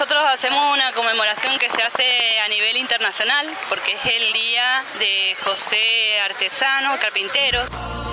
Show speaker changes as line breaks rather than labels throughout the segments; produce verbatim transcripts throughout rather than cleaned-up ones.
nosotros hacemos una conmemoración que se hace a nivel internacional, porque es el día de José Artesano, carpintero.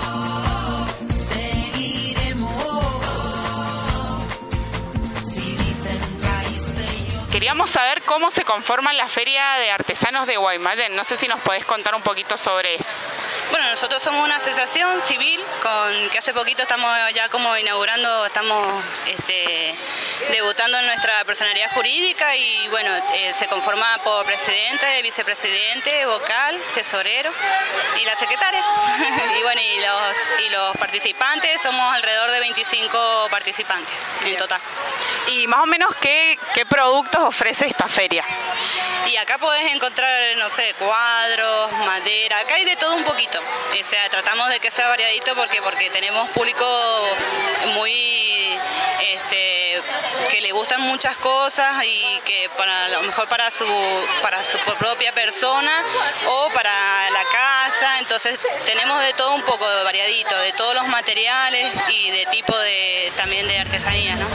Queríamos saber cómo se conforma la Feria de Artesanos de Guaymallén. No sé si nos podés contar un poquito sobre eso.
Bueno, nosotros somos una asociación civil con que hace poquito estamos ya como inaugurando, estamos este, debutando en nuestra personalidad jurídica y bueno, eh, se conforma por presidente, vicepresidente, vocal, tesorero y la secretaria. Y bueno, y los, y los participantes, somos alrededor de veinticinco participantes en total.
Y más o menos, ¿qué, qué productos ofrece esta feria?
Y acá podés encontrar, no sé, cuadros, madera, acá hay de todo un poquito. O sea, tratamos de que sea variadito porque porque tenemos público muy este que le gustan muchas cosas y que para a lo mejor para su para su propia persona o para la casa, entonces tenemos de todo un poco de variadito, de todos los materiales y de tipo de también de artesanía, ¿no?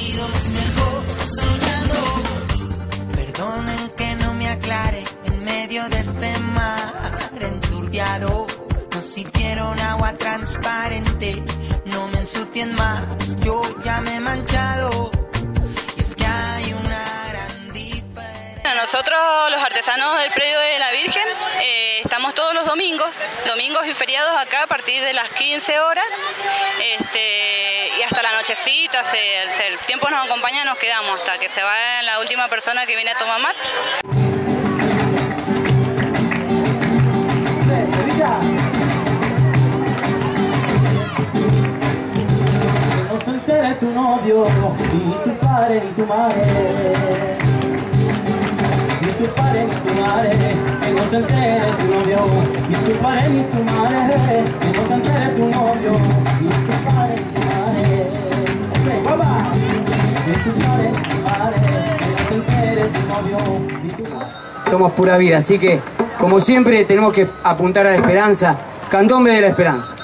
Perdonen que no me aclare en medio de este mar enturbiado. No sintieron agua transparente, no me ensucien más, yo ya me he manchado. Y es que hay una gran diferencia.
Nosotros los artesanos del predio de la Virgen eh, estamos todos los domingos, domingos y feriados acá a partir de las quince horas este, y hasta la nochecita, se, se, el tiempo nos acompaña, nos quedamos hasta que se va la última persona que viene a tomar mate.
No se entere tu novio, ni tu padre ni tu madre, ni tu padre ni tu madre, que no se entere tu novio, ni tu padre ni tu madre, que no se entere tu novio, ni tu padre ni tu madre, ese guapa, ni tu padre ni tu madre, que no se entere tu novio, ni tu madre.
Somos pura vida, así que como siempre tenemos que apuntar a la esperanza, candombe de la esperanza.